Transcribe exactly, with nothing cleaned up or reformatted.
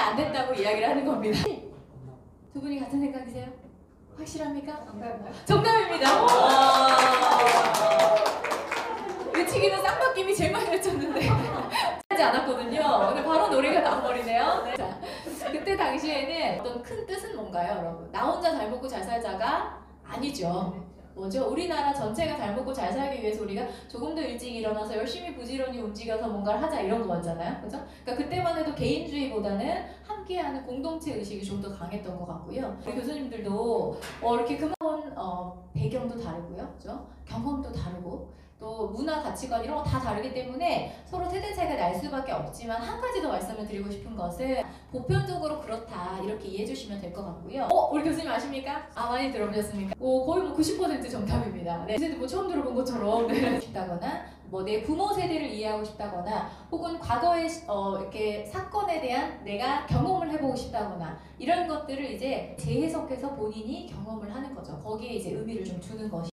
안 됐다고 이야기를 하는 겁니다. 두 분이 같은 생각이세요? 확실합니까? 정답입니다. 외치기는 쌍바뀜이 제일 많이 외쳤는데 하지 않았거든요. 근데 바로 노래가 나와버리네요. 네. 자, 그때 당시에는 어떤 큰 뜻은 뭔가요, 여러분? 나 혼자 잘 먹고 잘 살자가 아니죠. 뭐죠? 우리나라 전체가 잘 먹고 잘 살기 위해서 우리가 조금 더 일찍 일어나서 열심히 부지런히 움직여서 뭔가를 하자 이런 거였잖아요. 그죠? 그러니까 그때만 해도 개인주의보다는 함께하는 공동체 의식이 좀 더 강했던 것 같고요. 우리 교수님들도 어, 이렇게 그만한 어, 배경도 다르고요. 그죠? 경험도 다르고 또 문화 가치관 이런 거 다 다르기 때문에 서로 세대 차이가 날 수밖에 없지만 한 가지 더 말씀을 드리고 싶은 것은 보편적으로 그렇다 이렇게 이해해 주시면 될 것 같고요. 어? 우리 교수님 아십니까? 아 많이 들어보셨습니까? 오, 거의 뭐 구십 퍼센트 정답입니다. 네. 뭐 처음 들어본 것처럼 네. 싶다거나 뭐 내 부모 세대를 이해하고 싶다거나 혹은 과거의 어, 이렇게 사건에 대한 내가 경험을 해보고 싶다거나 이런 것들을 이제 재해석해서 본인이 경험을 하는 거죠. 거기에 이제 의미를 좀 두는 것이